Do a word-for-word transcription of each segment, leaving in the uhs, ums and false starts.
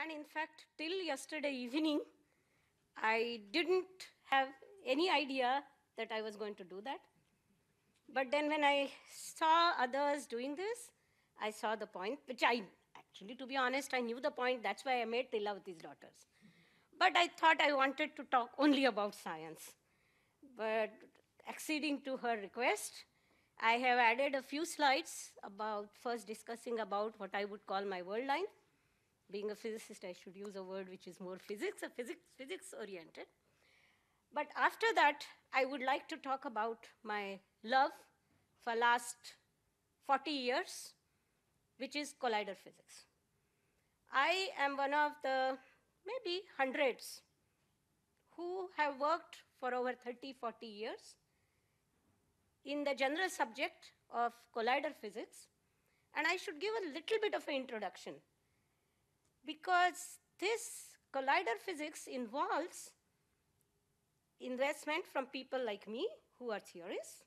And in fact, till yesterday evening, I didn't have any idea that I was going to do that. But then when I saw others doing this, I saw the point, which I actually, to be honest, I knew the point. That's why I made Tilavati's daughters. But I thought I wanted to talk only about science. But acceding to her request, I have added a few slides about first discussing about what I would call my world line. Being a physicist, I should use a word which is more physics, a physics, physics oriented. But after that, I would like to talk about my love for last forty years, which is collider physics. I am one of the maybe hundreds who have worked for over thirty, forty years in the general subject of collider physics. And I should give a little bit of an introduction, because this collider physics involves investment from people like me, who are theorists,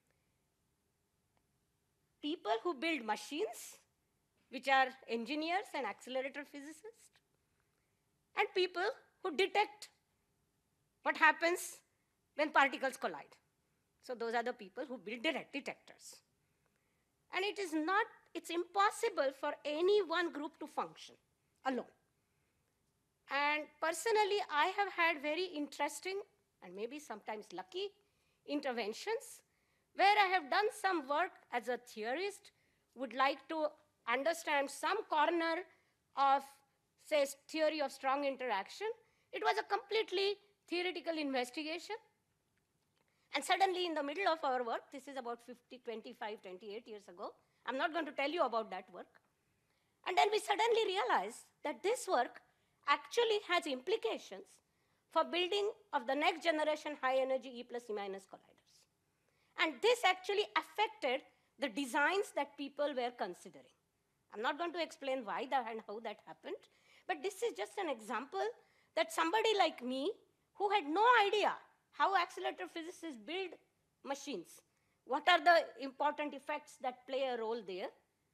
people who build machines, which are engineers and accelerator physicists, and people who detect what happens when particles collide. So those are the people who build direct detectors. And it is not, it's impossible for any one group to function alone. And personally, I have had very interesting and maybe sometimes lucky interventions where I have done some work as a theorist, would like to understand some corner of, say, theory of strong interaction. It was a completely theoretical investigation. And suddenly, in the middle of our work, this is about fifty, twenty-five, twenty-eight years ago, I'm not going to tell you about that work. And then we suddenly realized that this work actually has implications for building of the next generation high energy E plus E minus colliders. And this actually affected the designs that people were considering. I'm not going to explain why that and how that happened, but this is just an example that somebody like me, who had no idea how accelerator physicists build machines, what are the important effects that play a role there,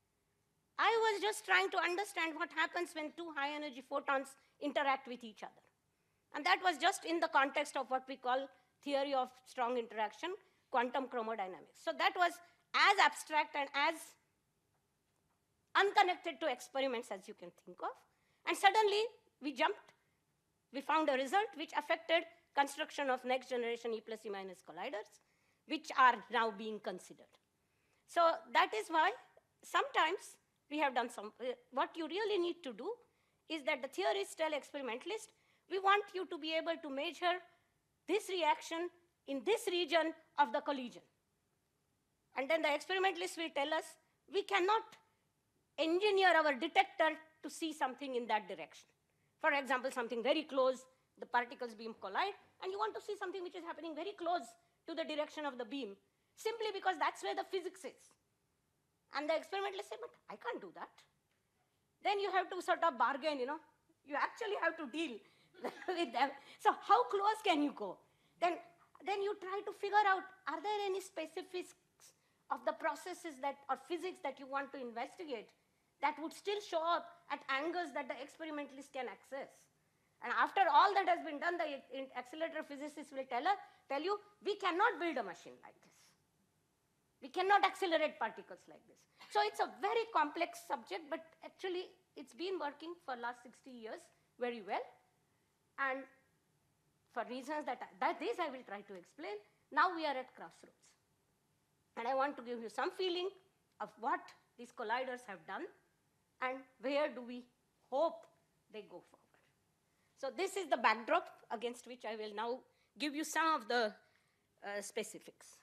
I was just trying to understand what happens when two high energy photons interact with each other. And that was just in the context of what we call theory of strong interaction, quantum chromodynamics. So that was as abstract and as unconnected to experiments as you can think of. And suddenly we jumped, we found a result which affected construction of next generation E plus E minus colliders, which are now being considered. So that is why sometimes we have done some, uh, what you really need to do is that the theorists tell experimentalists, we want you to be able to measure this reaction in this region of the collision. And then the experimentalists will tell us, we cannot engineer our detector to see something in that direction. For example, something very close, the particles beam collide, and you want to see something which is happening very close to the direction of the beam, simply because that's where the physics is. And the experimentalists say, but I can't do that. Then you have to sort of bargain, you know. You actually have to deal with them. So how close can you go? Then, then you try to figure out, are there any specifics of the processes that, or physics that you want to investigate that would still show up at angles that the experimentalist can access? And after all that has been done, the accelerator physicists will tell, us, tell you, we cannot build a machine like this. We cannot accelerate particles like this. So it's a very complex subject, but actually it's been working for the last sixty years very well. And for reasons that, that this I will try to explain, now we are at crossroads. And I want to give you some feeling of what these colliders have done and where do we hope they go forward. So this is the backdrop against which I will now give you some of the uh, specifics.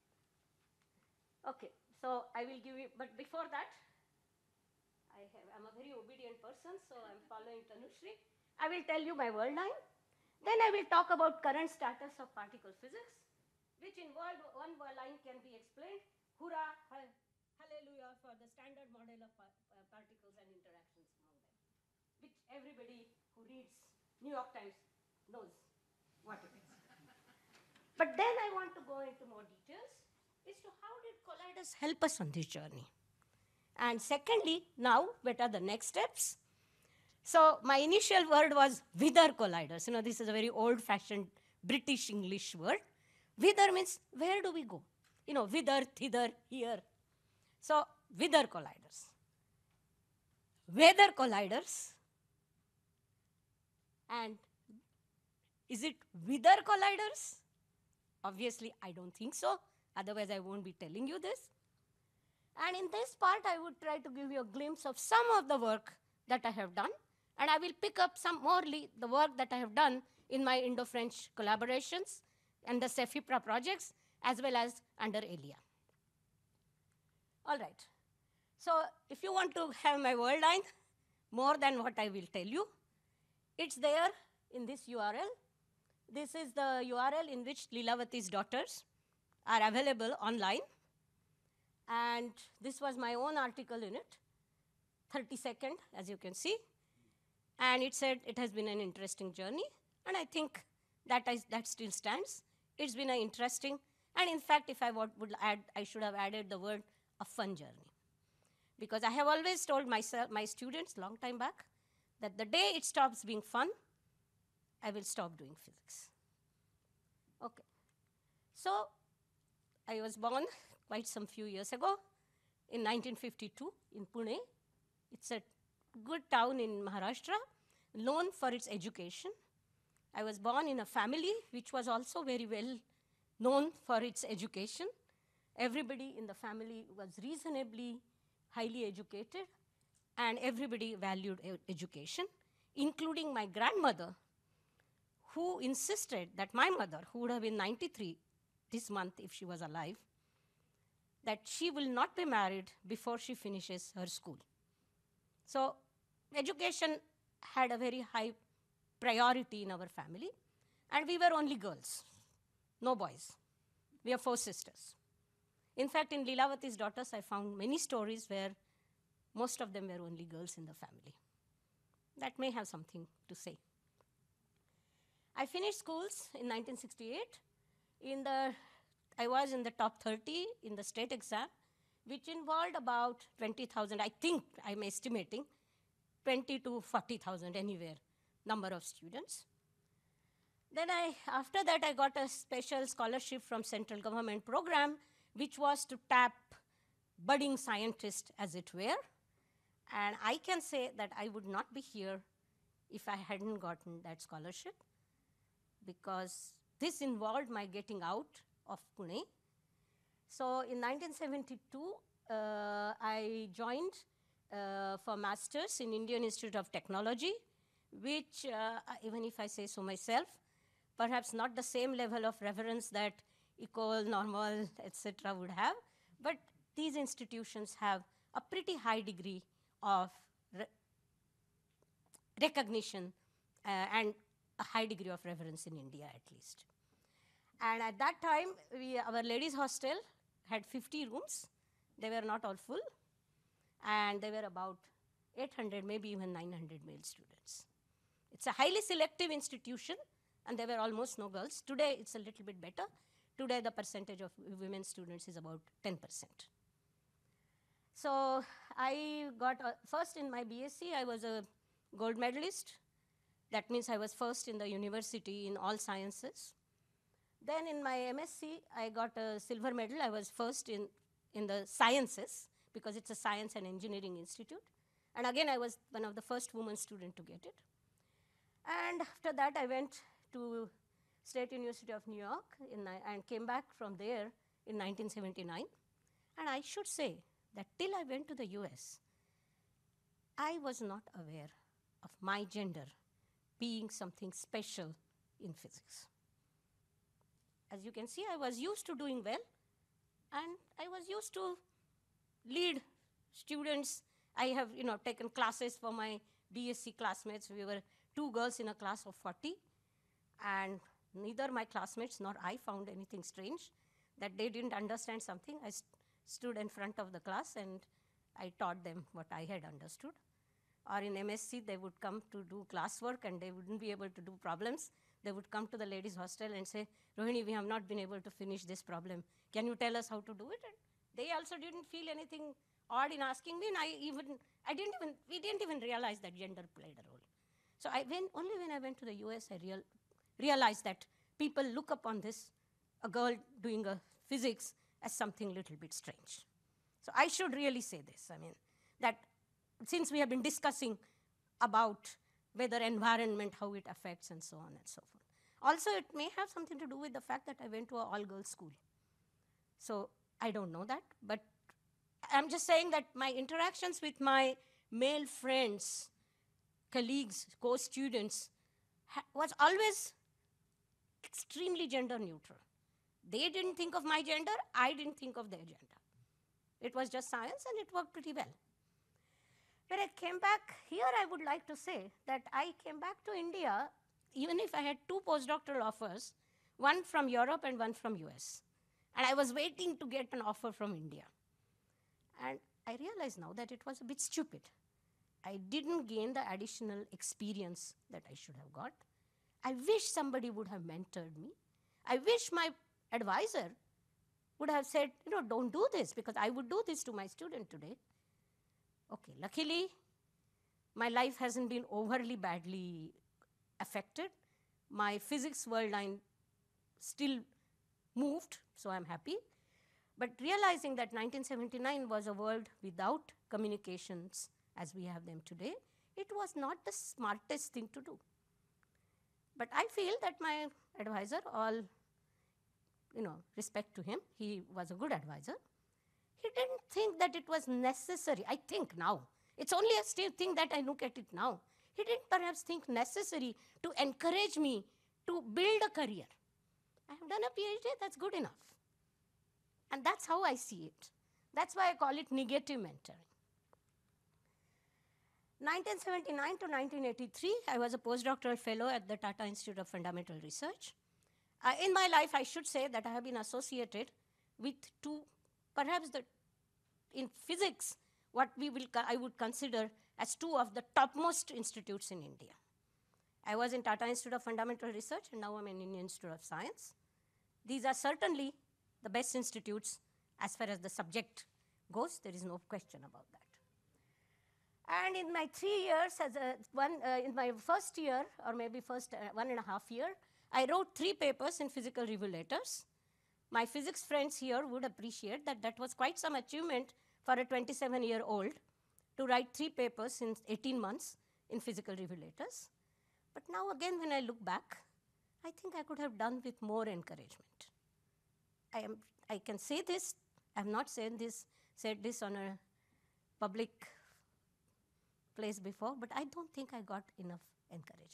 Okay, so I will give you, but before that, I have, I'm a very obedient person, so I'm following Tanushri. I will tell you my world line. Then I will talk about current status of particle physics, which involved one line can be explained, hurrah, hallelujah, for the standard model of par uh, particles and interactions among them, which everybody who reads New York Times knows what it is. But then I want to go into more details as to how did colliders help us on this journey. And secondly, now, what are the next steps? So my initial word was whither colliders. You know, this is a very old-fashioned British English word. Whither means where do we go? You know, whither, thither, here. So whither colliders. Whether colliders. And is it whither colliders? Obviously, I don't think so. Otherwise, I won't be telling you this. And in this part, I would try to give you a glimpse of some of the work that I have done. And I will pick up some more the work that I have done in my Indo-French collaborations and the CEFIPRA projects, as well as under ELIA. All right. So if you want to have my word line, more than what I will tell you, it's there in this U R L. This is the U R L in which Lilavati's daughters are available online. And this was my own article in it, thirty second, as you can see. And it said it has been an interesting journey. And I think that, I, that still stands. It's been an interesting, and in fact, if I would add, I should have added the word a fun journey. Because I have always told myself, my students long time back, that the day it stops being fun, I will stop doing physics. Okay. So I was born quite some few years ago in nineteen fifty-two in Pune. It's a good town in Maharashtra, known for its education. I was born in a family which was also very well known for its education. Everybody in the family was reasonably highly educated, and everybody valued e- education, including my grandmother, who insisted that my mother, who would have been ninety-three this month if she was alive, that she will not be married before she finishes her school. So education had a very high priority in our family, and we were only girls, no boys. We are four sisters. In fact, in Lilavati's daughters, I found many stories where most of them were only girls in the family. That may have something to say. I finished schools in nineteen sixty-eight. In the, I was in the top thirty in the state exam, which involved about twenty thousand, I think I'm estimating, twenty to forty thousand anywhere, number of students. Then I, after that, I got a special scholarship from central government program, which was to tap budding scientists, as it were. And I can say that I would not be here if I hadn't gotten that scholarship, because this involved my getting out of Pune. So in nineteen seventy-two, uh, I joined uh, for masters in Indian Institute of Technology, which, uh, even if I say so myself, perhaps not the same level of reverence that Ecole, Normal, et cetera would have, but these institutions have a pretty high degree of re recognition uh, and a high degree of reverence in India, at least. And at that time, we, our ladies' hostel had fifty rooms. They were not all full, and there were about eight hundred, maybe even nine hundred male students. It's a highly selective institution, and there were almost no girls. Today, it's a little bit better. Today, the percentage of women students is about ten percent. So I got, uh, first in my B S c, I was a gold medalist. That means I was first in the university in all sciences. Then in my M S c, I got a silver medal. I was first in, in the sciences, because it's a science and engineering institute. And again, I was one of the first women students to get it. And after that, I went to State University of New York in, and came back from there in nineteen seventy-nine. And I should say that till I went to the U S, I was not aware of my gender being something special in physics. As you can see, I was used to doing well, and I was used to lead students. I have, you know, taken classes for my B S c classmates. We were two girls in a class of forty, and neither my classmates nor I found anything strange that they didn't understand something. I st stood in front of the class and I taught them what I had understood. Or in M S c, they would come to do classwork and they wouldn't be able to do problems. They would come to the ladies' hostel and say, Rohini, we have not been able to finish this problem. Can you tell us how to do it? And they also didn't feel anything odd in asking me, and I even I didn't even, we didn't even realize that gender played a role. So I went, only when I went to the U S, I real, realized that people look upon this, a girl doing a physics, as something little bit strange. So I should really say this, I mean, that since we have been discussing about whether environment, how it affects, and so on and so forth. Also, it may have something to do with the fact that I went to an all-girls school. So I don't know that, but I'm just saying that my interactions with my male friends, colleagues, co-students, was always extremely gender neutral. They didn't think of my gender, I didn't think of their gender. It was just science and it worked pretty well. When I came back here, I would like to say that I came back to India, even if I had two postdoctoral offers, one from Europe and one from U S. And I was waiting to get an offer from India. And I realize now that it was a bit stupid. I didn't gain the additional experience that I should have got. I wish somebody would have mentored me. I wish my advisor would have said, you know, don't do this, because I would do this to my student today. Okay, luckily, my life hasn't been overly badly affected. My physics world line still moved, so I'm happy. But realizing that nineteen seventy-nine was a world without communications as we have them today, it was not the smartest thing to do. But I feel that my advisor, all you know, respect to him, he was a good advisor. He didn't think that it was necessary, I think now. It's only a still thing that I look at it now. He didn't perhaps think necessary to encourage me to build a career. I have done a PhD, that's good enough. And that's how I see it. That's why I call it negative mentoring. nineteen seventy-nine to nineteen eighty-three, I was a postdoctoral fellow at the Tata Institute of Fundamental Research. Uh, in my life, I should say that I have been associated with two, perhaps the, in physics, what we will, I would consider as two of the topmost institutes in India. I was in Tata Institute of Fundamental Research, and now I'm in Indian Institute of Science. These are certainly the best institutes as far as the subject goes. There is no question about that. And in my three years, as a one, uh, in my first year, or maybe first uh, one and a half year, I wrote three papers in physical review letters. My physics friends here would appreciate that that was quite some achievement for a twenty-seven-year-old to write three papers in eighteen months in physical review letters. But now again, when I look back, I think I could have done with more encouragement. I, am, I can say this, I have not said this, said this on a public place before, but I don't think I got enough encouragement.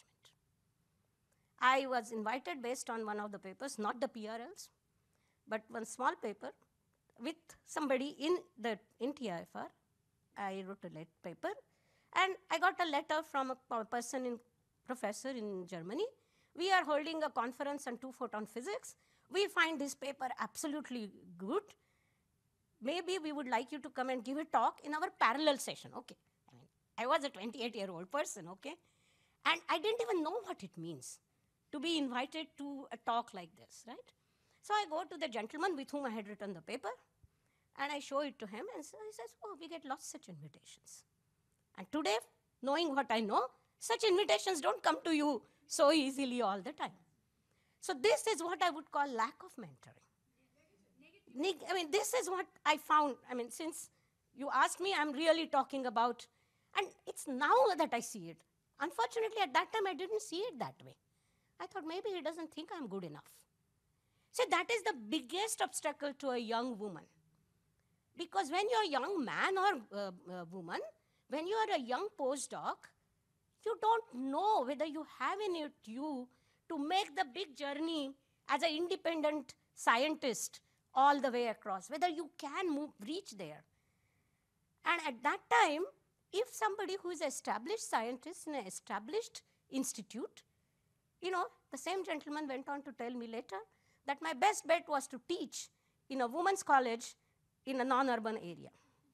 I was invited based on one of the papers, not the P R Ls, but one small paper with somebody in the in T I F R. I wrote a paper, and I got a letter from a person, in professor in Germany. We are holding a conference on two-photon physics. We find this paper absolutely good. Maybe we would like you to come and give a talk in our parallel session. Okay. I mean, I was a twenty-eight-year-old person, okay? And I didn't even know what it means to be invited to a talk like this, right? So I go to the gentleman with whom I had written the paper, and I show it to him, and so he says, oh, we get lots such invitations. And today, knowing what I know, such invitations don't come to you so easily all the time. So this is what I would call lack of mentoring. Neg I mean, this is what I found. I mean, since you asked me, I'm really talking about, and it's now that I see it. Unfortunately, at that time, I didn't see it that way. I thought maybe he doesn't think I'm good enough. So that is the biggest obstacle to a young woman. Because when you're a young man or uh, uh, woman, when you are a young postdoc, you don't know whether you have in it you to make the big journey as an independent scientist all the way across, whether you can move, reach there. And at that time, if somebody who is an established scientist in an established institute, you know, the same gentleman went on to tell me later that my best bet was to teach in a women's college in a non-urban area.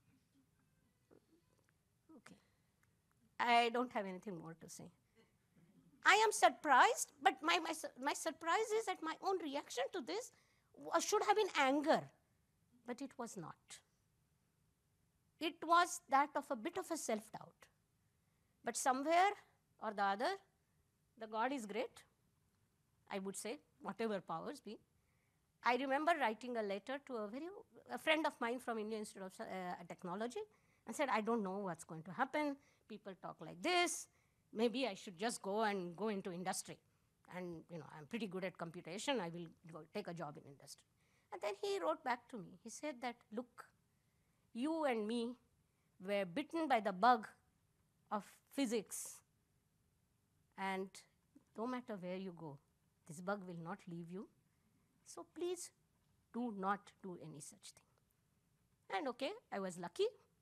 Okay. I don't have anything more to say. I am surprised, but my, my, my surprise is that my own reaction to this should have been anger, but it was not. it was that of a bit of a self-doubt. But somewhere or the other, the God is great, I would say, whatever powers be. I remember writing a letter to a very a friend of mine from Indian Institute of uh, Technology and said, I don't know what's going to happen. People talk like this. Maybe I should just go and go into industry. And you know, I'm pretty good at computation. I will go take a job in industry. And then he wrote back to me. He said that, look, you and me were bitten by the bug of physics. And no matter where you go, this bug will not leave you. So please do not do any such thing. And okay, I was lucky.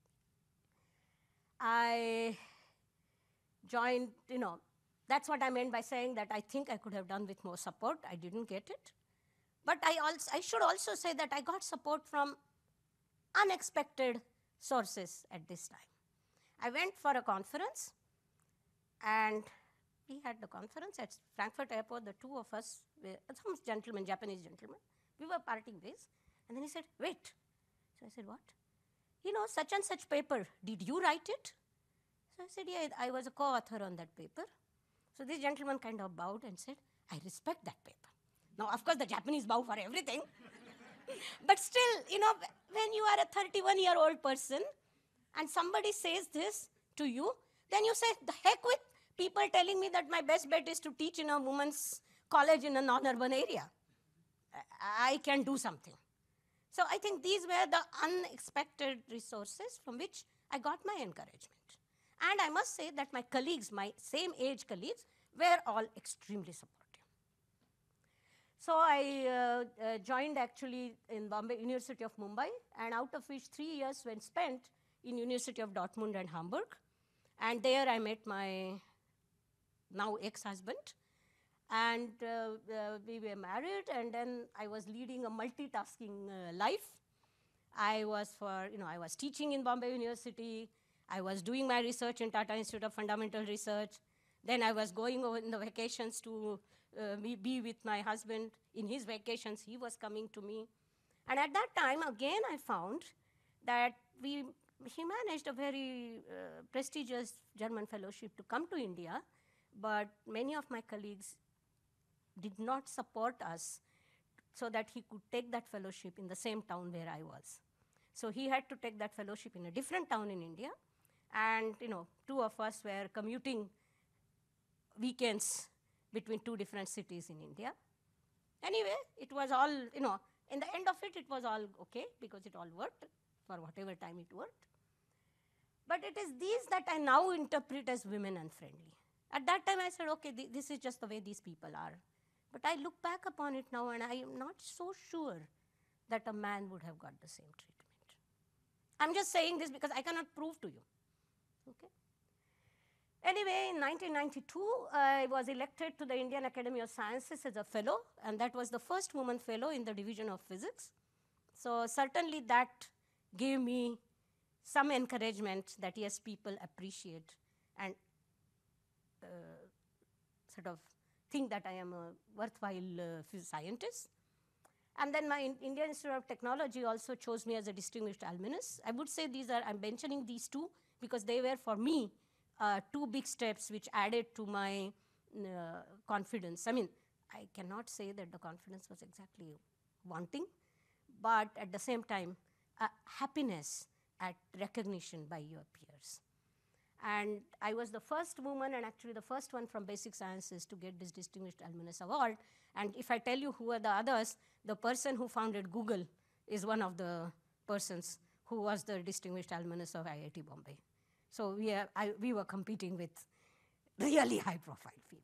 I joined, you know, that's what I meant by saying that I think I could have done with more support. I didn't get it. But I, also, I should also say that I got support from unexpected sources at this time. I went for a conference, and we had the conference at Frankfurt Airport. The two of us, were, some gentleman, Japanese gentleman, we were parting ways. And then he said, wait. So I said, what? You know, such and such paper, did you write it? So I said, yeah, I was a co-author on that paper. So this gentleman kind of bowed and said, I respect that paper. Now, of course, the Japanese bow for everything. But still, you know, when you are a thirty-one-year-old person and somebody says this to you, then you say, the heck with people telling me that my best bet is to teach in a women's college in a non-urban area. I can do something. So I think these were the unexpected resources from which I got my encouragement. And I must say that my colleagues, my same age colleagues, were all extremely supportive. So I uh, uh, joined actually in Bombay, University of Mumbai, and out of which three years were spent in University of Dortmund and Hamburg. And there I met my now ex-husband. And uh, uh, we were married, and then I was leading a multitasking uh, life. I was for, you know, I was teaching in Bombay University. I was doing my research in Tata Institute of Fundamental Research. Then I was going over in the vacations to uh, be with my husband. In his vacations, he was coming to me. And at that time, again, I found that we, he managed a very uh, prestigious German fellowship to come to India, but many of my colleagues did not support us so that he could take that fellowship in the same town where I was. So he had to take that fellowship in a different town in India. And you know, two of us were commuting weekends between two different cities in India. Anyway, it was all, you know, in the end of it, it was all okay because it all worked for whatever time it worked. But it is these that I now interpret as women unfriendly. At that time, I said, okay, th this is just the way these people are. But I look back upon it now, and I am not so sure that a man would have got the same treatment. I'm just saying this because I cannot prove to you. Okay? Anyway, in nineteen ninety-two, I was elected to the Indian Academy of Sciences as a fellow, and that was the first woman fellow in the division of physics. So certainly that gave me some encouragement that, yes, people appreciate and uh, sort of think that I am a worthwhile uh, scientist. And then my in Indian Institute of Technology also chose me as a distinguished alumnus. I would say these are, I'm mentioning these two because they were for me uh, two big steps which added to my uh, confidence. I mean, I cannot say that the confidence was exactly wanting, but at the same time, uh, happiness at recognition by your peers. And I was the first woman and actually the first one from basic sciences to get this distinguished alumnus award. And if I tell you who are the others, the person who founded Google is one of the persons who was the distinguished alumnus of I I T Bombay. So we, are, I, we were competing with really high profile people.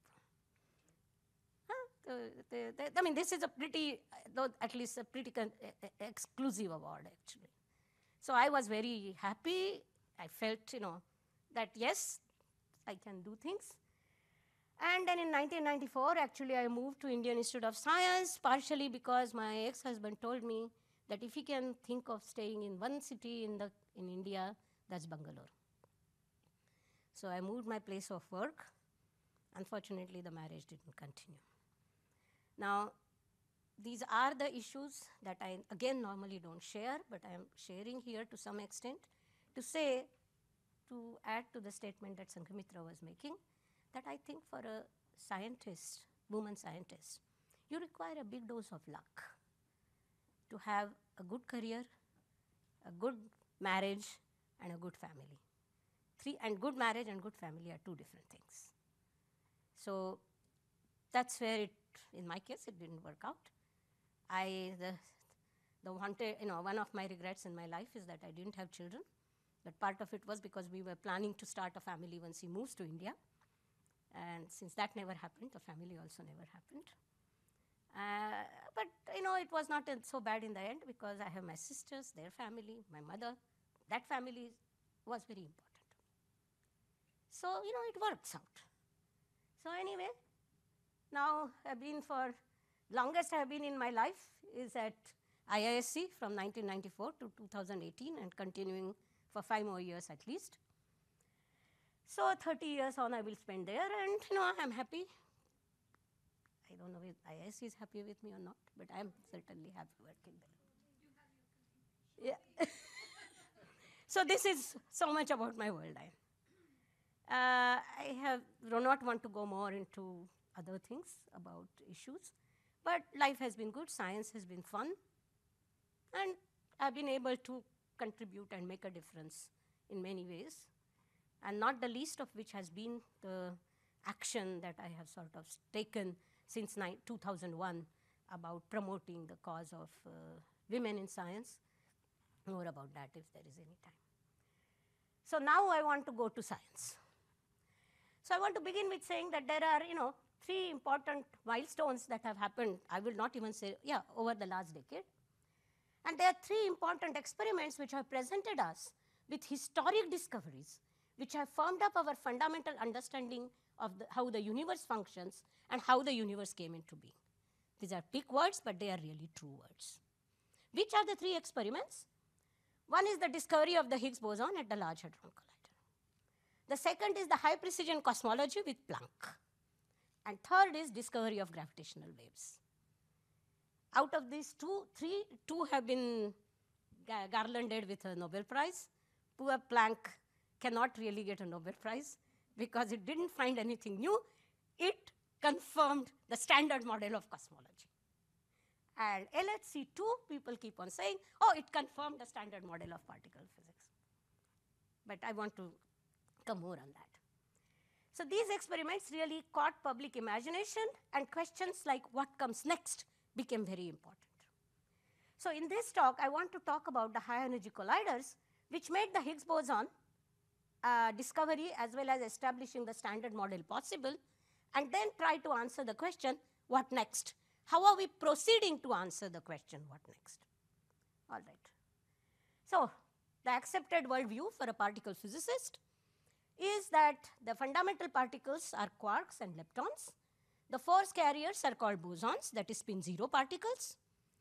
Huh? The, the, the, I mean, this is a pretty, though at least a pretty con exclusive award actually. So I was very happy. I felt, you know, that yes, I can do things. And then in nineteen ninety-four, actually, I moved to Indian Institute of Science, partially because my ex-husband told me that if he can think of staying in one city in, the, in India, that's Bangalore. So I moved my place of work. Unfortunately, the marriage didn't continue. Now, these are the issues that I, again, normally don't share, but I am sharing here to some extent to say, to add to the statement that Sanghamitra was making, that I think for a scientist, woman scientist, you require a big dose of luck to have a good career, a good marriage, and a good family. Three, and good marriage and good family are two different things. So that's where it, in my case, it didn't work out. I, the, the wanted, you know, one of my regrets in my life is that I didn't have children. But part of it was because we were planning to start a family once he moves to India. And since that never happened, the family also never happened. Uh, but, you know, it was not uh, so bad in the end, because I have my sisters, their family, my mother. That family was very important. So, you know, it works out. So anyway, now I've been for, longest I've been in my life is at I I S C from nineteen ninety-four to two thousand eighteen, and continuing for five more years at least. So thirty years on I will spend there, and you know, I'm happy. I don't know if I I S C is happy with me or not, but I'm certainly happy working there. Yeah. So this is so much about my world. I, uh, I have do not want to go more into other things about issues, but life has been good, science has been fun, and I've been able to contribute and make a difference in many ways, and not the least of which has been the action that I have sort of taken since two thousand one about promoting the cause of uh, women in science. More about that if there is any time. So now I want to go to science. So I want to begin with saying that there are, you know, three important milestones that have happened, I will not even say, yeah, over the last decade. And there are three important experiments which have presented us with historic discoveries, which have firmed up our fundamental understanding of the, how the universe functions and how the universe came into being. These are big words, but they are really true words. Which are the three experiments? One is the discovery of the Higgs boson at the Large Hadron Collider. The second is the high precision cosmology with Planck. And third is discovery of gravitational waves. Out of these two, three, two have been gar garlanded with a Nobel Prize. Poor Planck cannot really get a Nobel Prize because it didn't find anything new. It confirmed the standard model of cosmology. And L H C two, people keep on saying, oh, it confirmed the standard model of particle physics. But I want to come more on that. So these experiments really caught public imagination, and questions like what comes next became very important. So in this talk, I want to talk about the high energy colliders, which made the Higgs boson uh, discovery as well as establishing the standard model possible, and then try to answer the question, what next? How are we proceeding to answer the question, what next? All right. So the accepted worldview for a particle physicist is that the fundamental particles are quarks and leptons. The force carriers are called bosons, that is spin zero particles.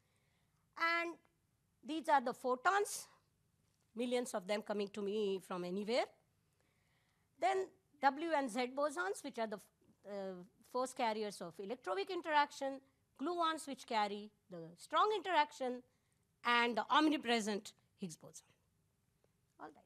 And these are the photons, millions of them coming to me from anywhere. Then W and Z bosons, which are the uh, force carriers of electroweak interaction, gluons, which carry the strong interaction, and the omnipresent Higgs boson. All right.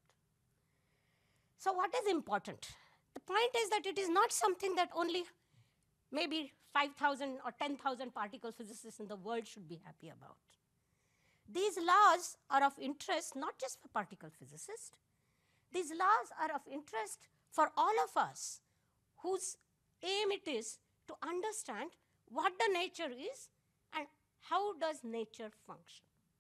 So what is important? The point is that it is not something that only maybe five thousand or ten thousand particle physicists in the world should be happy about. These laws are of interest not just for particle physicists. These laws are of interest for all of us whose aim it is to understand what the nature is and how does nature function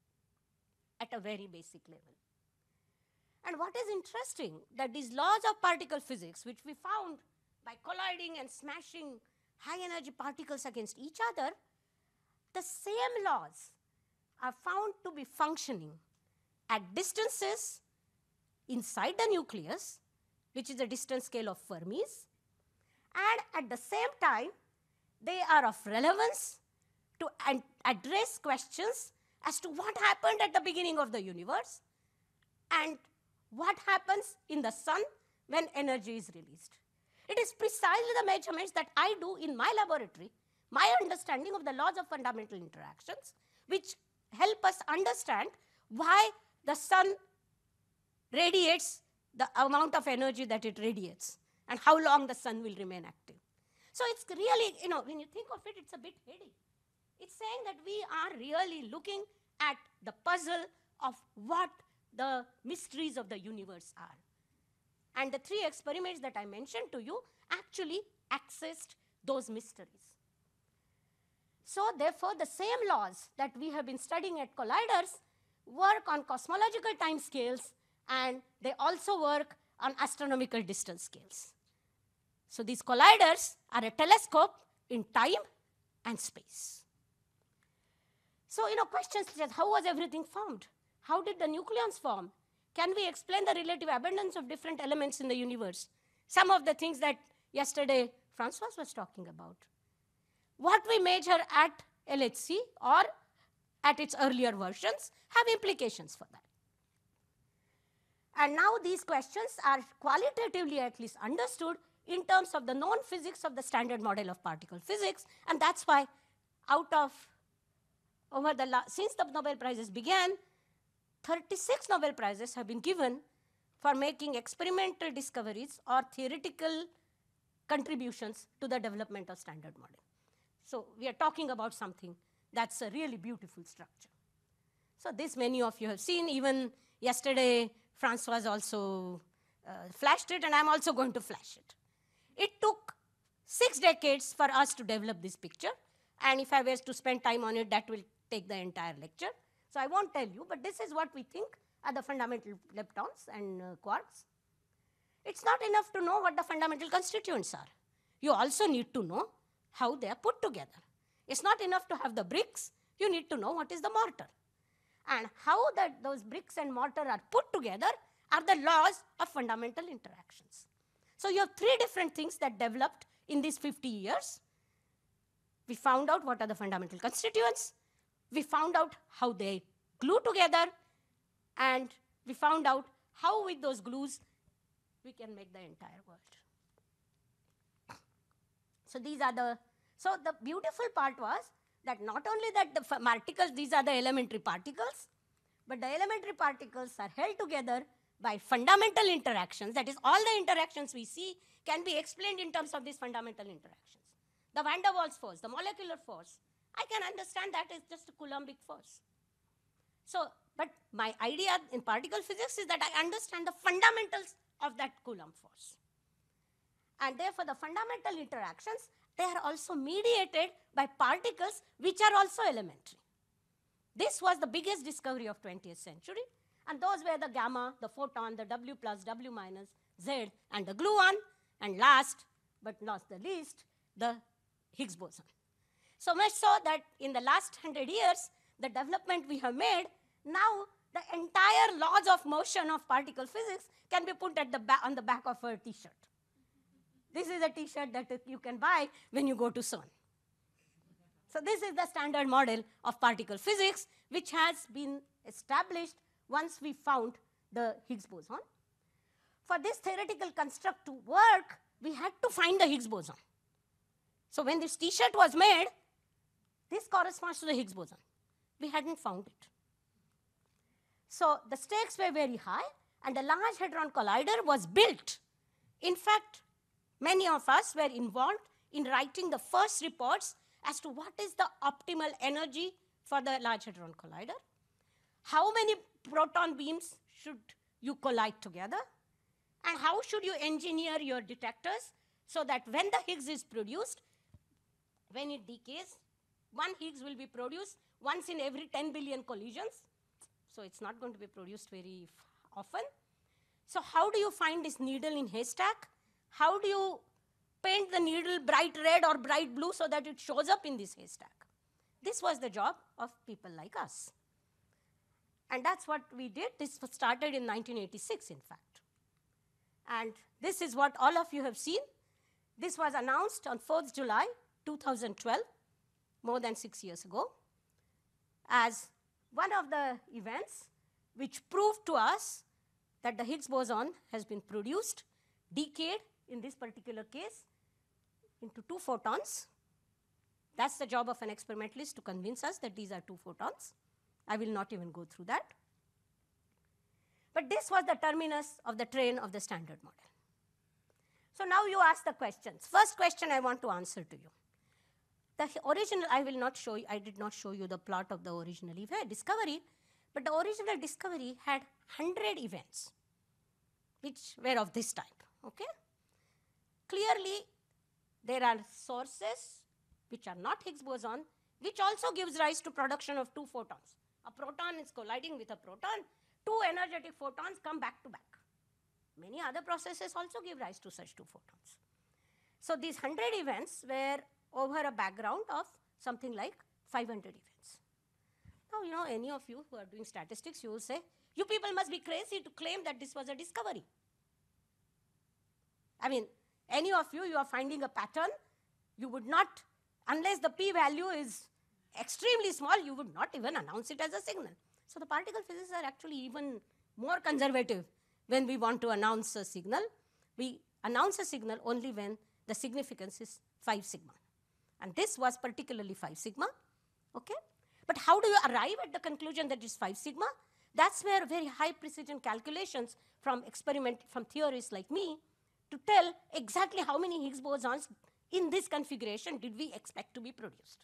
at a very basic level. And what is interesting, that these laws of particle physics, which we found by colliding and smashing high energy particles against each other, the same laws are found to be functioning at distances inside the nucleus, which is the distance scale of Fermi's, and at the same time, they are of relevance to ad address questions as to what happened at the beginning of the universe and what happens in the sun when energy is released. It is precisely the measurements that I do in my laboratory, my understanding of the laws of fundamental interactions, which help us understand why the sun radiates the amount of energy that it radiates and how long the sun will remain active. So it's really, you know, when you think of it, it's a bit heady. It's saying that we are really looking at the puzzle of what the mysteries of the universe are. And the three experiments that I mentioned to you actually accessed those mysteries. So therefore, the same laws that we have been studying at colliders work on cosmological time scales, and they also work on astronomical distance scales. So these colliders are a telescope in time and space. So, you know, questions such as how was everything formed? How did the nucleons form? Can we explain the relative abundance of different elements in the universe? Some of the things that yesterday Francois was talking about. What we measure at L H C or at its earlier versions have implications for that. And now these questions are qualitatively at least understood in terms of the known physics of the standard model of particle physics, and that's why out of over the la since the Nobel Prizes began, thirty-six Nobel Prizes have been given for making experimental discoveries or theoretical contributions to the development of standard model. So we are talking about something that's a really beautiful structure. So this many of you have seen. Even yesterday, Francois also uh, flashed it, and I'm also going to flash it. It took six decades for us to develop this picture, and if I was to spend time on it, that will take the entire lecture. So I won't tell you, but this is what we think are the fundamental leptons and uh, quarks. It's not enough to know what the fundamental constituents are. You also need to know how they are put together. It's not enough to have the bricks. You need to know what is the mortar. And how that those bricks and mortar are put together are the laws of fundamental interactions. So you have three different things that developed in these fifty years. We found out what are the fundamental constituents. We found out how they glue together. And we found out how with those glues we can make the entire world. So these are the, so the beautiful part was that not only that the particles, these are the elementary particles, but the elementary particles are held together by fundamental interactions. That is, all the interactions we see can be explained in terms of these fundamental interactions. The van der Waals force, the molecular force, I can understand that is just a Coulombic force. So, but my idea in particle physics is that I understand the fundamentals of that Coulomb force. And therefore, the fundamental interactions, they are also mediated by particles which are also elementary. This was the biggest discovery of twentieth century, and those were the gamma, the photon, the W plus, W minus, Z, and the gluon, and last but not the least, the Higgs boson. So much so that in the last hundred years, the development we have made, now the entire laws of motion of particle physics can be put at the on the back of a t-shirt. This is a t-shirt that you can buy when you go to CERN. So this is the standard model of particle physics, which has been established once we found the Higgs boson. For this theoretical construct to work, we had to find the Higgs boson. So when this t-shirt was made, this corresponds to the Higgs boson. We hadn't found it. So the stakes were very high, and the Large Hadron Collider was built. In fact, many of us were involved in writing the first reports as to what is the optimal energy for the Large Hadron Collider, how many proton beams should you collide together, and how should you engineer your detectors so that when the Higgs is produced, when it decays, one Higgs will be produced once in every ten billion collisions. So it's not going to be produced very often. So how do you find this needle in haystack? How do you paint the needle bright red or bright blue so that it shows up in this haystack? This was the job of people like us. And that's what we did. This was started in nineteen eighty-six, in fact. And this is what all of you have seen. This was announced on fourth of July, two thousand twelve, more than six years ago, as one of the events which proved to us that the Higgs boson has been produced, decayed, in this particular case, into two photons. That's the job of an experimentalist to convince us that these are two photons. I will not even go through that. But this was the terminus of the train of the Standard Model. So now you ask the questions. First question I want to answer to you. The original, I will not show you, I did not show you the plot of the original event, discovery, but the original discovery had one hundred events, which were of this type, okay? Clearly, there are sources which are not Higgs boson, which also gives rise to production of two photons. A proton is colliding with a proton, two energetic photons come back to back. Many other processes also give rise to such two photons. So these one hundred events were over a background of something like five hundred events. Now, you know, any of you who are doing statistics, you will say, you people must be crazy to claim that this was a discovery. I mean, any of you, you are finding a pattern, you would not, unless the p-value is extremely small, you would not even announce it as a signal. So the particle physicists are actually even more conservative when we want to announce a signal. We announce a signal only when the significance is five sigma. And this was particularly five sigma, okay? But how do you arrive at the conclusion that it's five sigma? That's where very high precision calculations from experiment, from theorists like me, to tell exactly how many Higgs bosons in this configuration did we expect to be produced.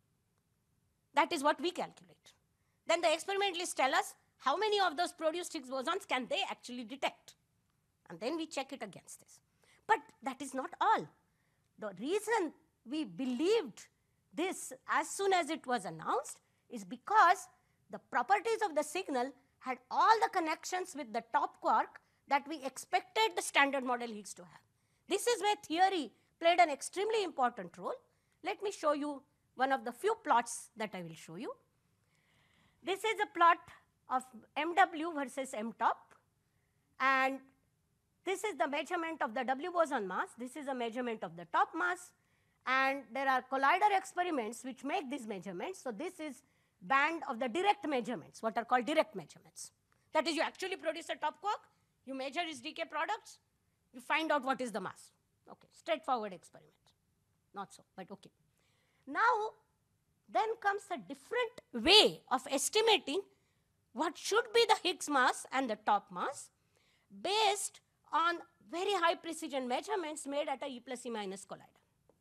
That is what we calculate. Then the experimentalists tell us how many of those produced Higgs bosons can they actually detect. And then we check it against this. But that is not all. The reason we believed this as soon as it was announced is because the properties of the signal had all the connections with the top quark that we expected the Standard Model Higgs to have. This is where theory played an extremely important role. Let me show you one of the few plots that I will show you. This is a plot of M W versus M top, and this is the measurement of the W boson mass. This is a measurement of the top mass, and there are collider experiments which make these measurements. So this is band of the direct measurements, what are called direct measurements. That is, you actually produce a top quark, you measure its decay products, you find out what is the mass. Okay, straightforward experiment. Not so, but okay. Now, then comes a different way of estimating what should be the Higgs mass and the top mass based on very high precision measurements made at a E plus E minus collider.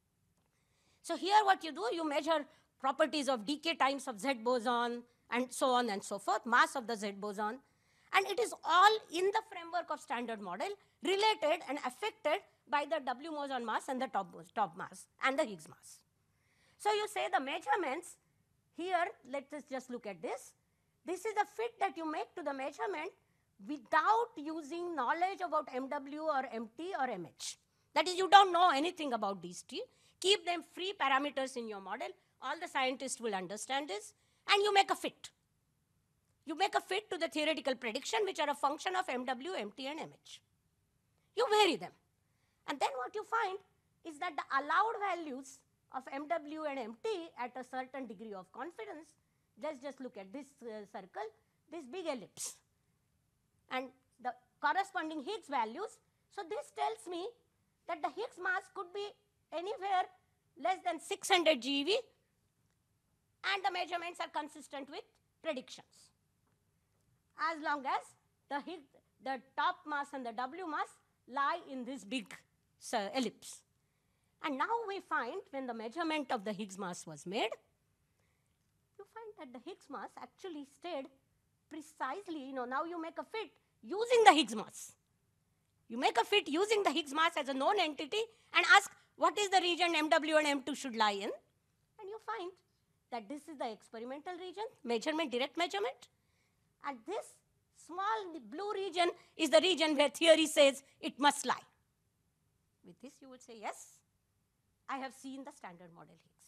So here what you do, you measure properties of decay times of Z boson and so on and so forth, mass of the Z boson, and it is all in the framework of Standard Model related and affected by the W boson mass and the top, top mass and the Higgs mass. So you say the measurements here, let us just look at this. This is the fit that you make to the measurement without using knowledge about M W or M T or M H. That is, you don't know anything about these T. Keep them free parameters in your model. All the scientists will understand this, and you make a fit. You make a fit to the theoretical prediction, which are a function of M W, M T, and M H. You vary them. And then what you find is that the allowed values of M W and M T at a certain degree of confidence, let's just look at this uh, circle, this big ellipse, and the corresponding Higgs values. So this tells me that the Higgs mass could be anywhere less than six hundred G eV, and the measurements are consistent with predictions, as long as the Higgs, the top mass and the W mass lie in this big uh, ellipse. And now we find, when the measurement of the Higgs mass was made, you find that the Higgs mass actually stayed precisely, you know, now you make a fit using the Higgs mass. You make a fit using the Higgs mass as a known entity and ask what is the region M W and M two should lie in, and you find that this is the experimental region, measurement, direct measurement, and this small blue region is the region where theory says it must lie. With this you would say, yes, I have seen the Standard Model Higgs.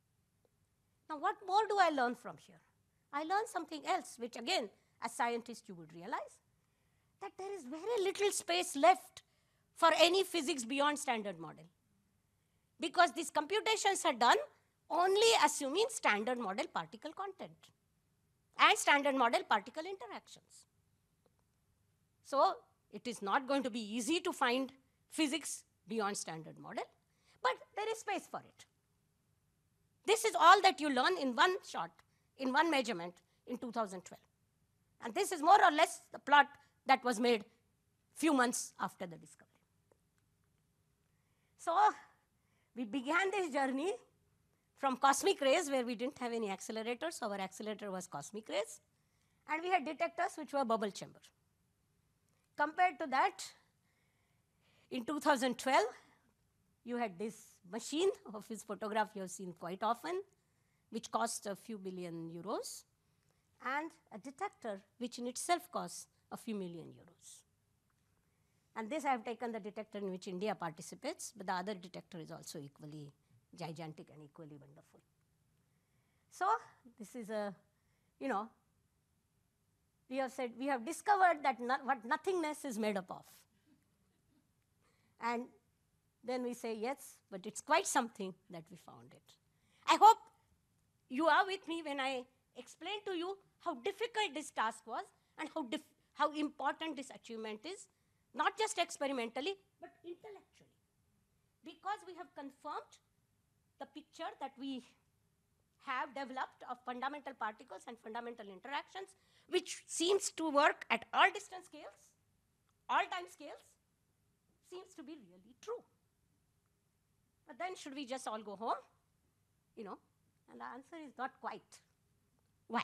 Now what more do I learn from here? I learned something else, which again, as scientists you would realize, that there is very little space left for any physics beyond Standard Model. Because these computations are done only assuming Standard Model particle content and Standard Model particle interactions. So it is not going to be easy to find physics beyond Standard Model, but there is space for it. This is all that you learn in one shot, in one measurement in two thousand twelve. And this is more or less the plot that was made few months after the discovery. So we began this journey from cosmic rays, where we didn't have any accelerators. So our accelerator was cosmic rays. And we had detectors which were bubble chamber. Compared to that, in two thousand twelve, you had this machine of whose photograph you have seen quite often, which cost a few billion euros, and a detector which in itself costs a few million euros. And this I have taken the detector in which India participates, but the other detector is also equally gigantic and equally wonderful. So this is a, you know, we have said, we have discovered that no, what nothingness is made up of. And then we say, yes, but it's quite something that we found it. I hope you are with me when I explain to you how difficult this task was and how, dif how important this achievement is, not just experimentally, but intellectually. Because we have confirmed the picture that we have developed of fundamental particles and fundamental interactions, which seems to work at all distance scales, all time scales, seems to be really true. But then should we just all go home? You know, and the answer is not quite. Why?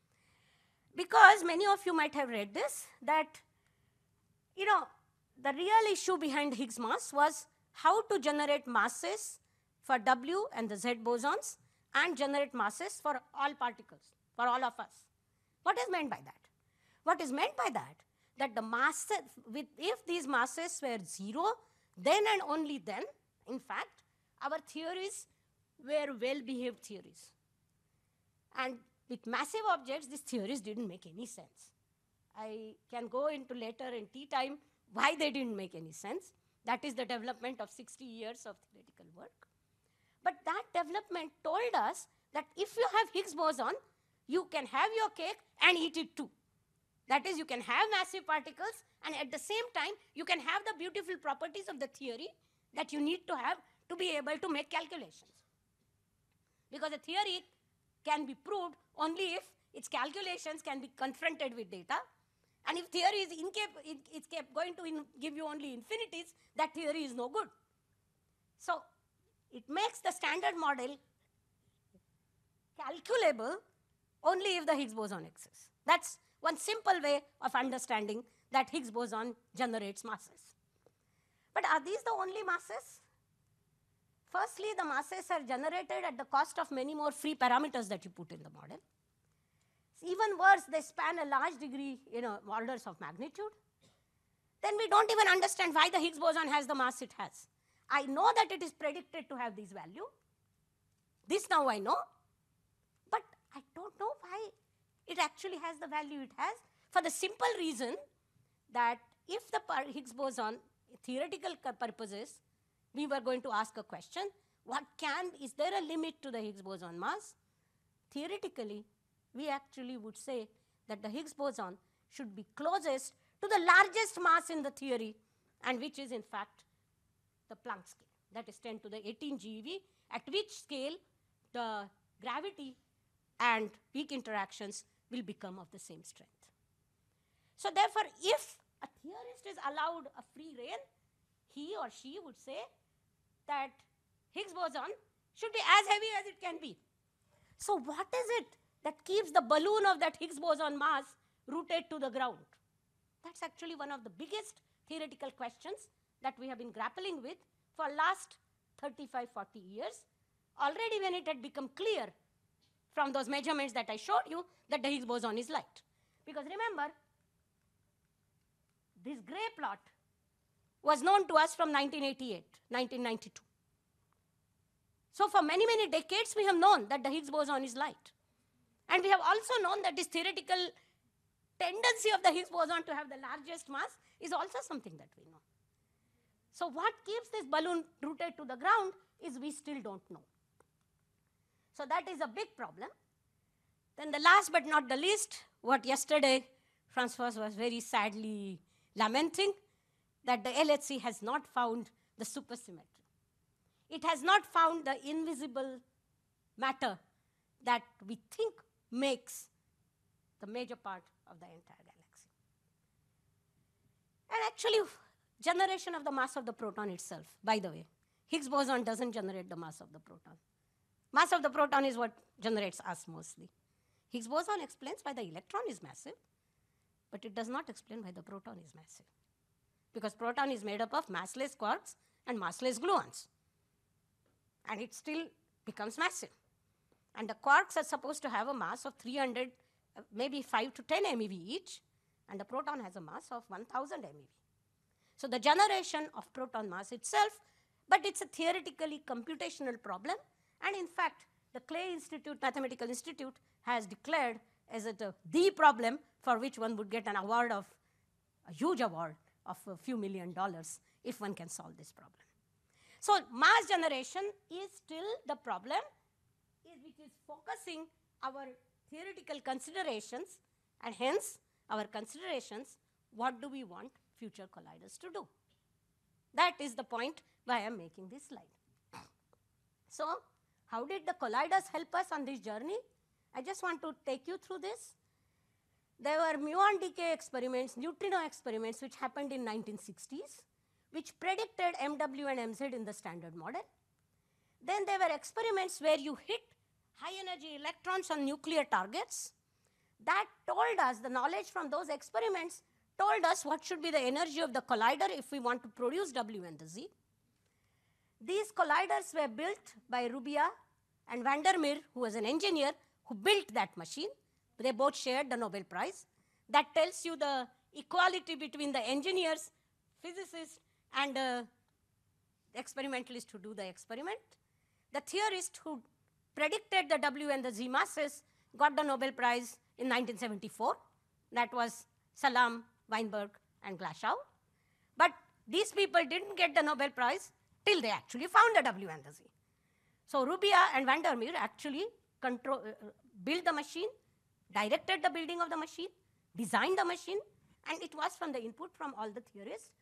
Because many of you might have read this, that, you know, the real issue behind Higgs mass was how to generate masses for W and the Z bosons and generate masses for all particles, for all of us. What is meant by that? What is meant by that? That the masses, with, if these masses were zero, then and only then, in fact, our theories were well-behaved theories. And with massive objects, these theories didn't make any sense. I can go into later in tea time why they didn't make any sense. That is the development of sixty years of theoretical work. But that development told us that if you have Higgs boson, you can have your cake and eat it too. That is, you can have massive particles, and at the same time, you can have the beautiful properties of the theory that you need to have to be able to make calculations. Because a theory can be proved only if its calculations can be confronted with data. And if theory is incap it, it's going to in give you only infinities, that theory is no good. So it makes the standard model calculable only if the Higgs boson exists. That's one simple way of understanding that Higgs boson generates masses. But are these the only masses? Firstly, the masses are generated at the cost of many more free parameters that you put in the model. Even worse, they span a large degree, you know, orders of magnitude. Then we don't even understand why the Higgs boson has the mass it has. I know that it is predicted to have this value. This now I know. But I don't know why it actually has the value it has, for the simple reason that if the Higgs boson, theoretical purposes, we were going to ask a question, what can, is there a limit to the Higgs boson mass? Theoretically, we actually would say that the Higgs boson should be closest to the largest mass in the theory, and which is in fact the Planck scale, that is ten to the eighteen GeV, at which scale the gravity and weak interactions will become of the same strength. So therefore, if a theorist is allowed a free rein, he or she would say that Higgs boson should be as heavy as it can be. So what is it that keeps the balloon of that Higgs boson mass rooted to the ground? That's actually one of the biggest theoretical questions that we have been grappling with for last thirty-five, forty years, already when it had become clear from those measurements that I showed you that the Higgs boson is light. Because remember, this gray plot was known to us from nineteen eighty-eight, nineteen ninety-two. So for many, many decades, we have known that the Higgs boson is light. And we have also known that this theoretical tendency of the Higgs boson to have the largest mass is also something that we know. So what keeps this balloon rooted to the ground is we still don't know. So that is a big problem. Then the last but not the least, what yesterday Francois was very sadly lamenting, that the L H C has not found the supersymmetry. It has not found the invisible matter that we think makes the major part of the entire galaxy. And actually, generation of the mass of the proton itself, by the way. Higgs boson doesn't generate the mass of the proton. Mass of the proton is what generates us mostly. Higgs boson explains why the electron is massive, but it does not explain why the proton is massive. Because proton is made up of massless quarks and massless gluons. And it still becomes massive. And the quarks are supposed to have a mass of three hundred, uh, maybe five to ten MeV each, and the proton has a mass of one thousand MeV. So the generation of proton mass itself, but it's a theoretically computational problem, and in fact, the Clay Institute, Mathematical Institute, has declared as it a, the problem for which one would get an award of, a huge award of a few million dollars if one can solve this problem. So mass generation is still the problem is which is focusing our theoretical considerations, and hence our considerations, what do we want future colliders to do? That is the point why I am making this slide. So how did the colliders help us on this journey? I just want to take you through this. There were muon decay experiments, neutrino experiments, which happened in nineteen sixties, which predicted M W and M Z in the standard model. Then there were experiments where you hit high energy electrons on nuclear targets. That told us, the knowledge from those experiments told us what should be the energy of the collider if we want to produce W and the Z. These colliders were built by Rubia and Vandermeer, who was an engineer who built that machine. They both shared the Nobel Prize. That tells you the equality between the engineers, physicists, and uh, experimentalists who do the experiment. The theorist who predicted the W and the Z masses got the Nobel Prize in nineteen seventy-four. That was Salam, Weinberg, and Glashow. But these people didn't get the Nobel Prize till they actually found the W and the Z. So Rubia and Vandermeer actually control, uh, built the machine, directed the building of the machine, designed the machine, and it was from the input from all the theorists.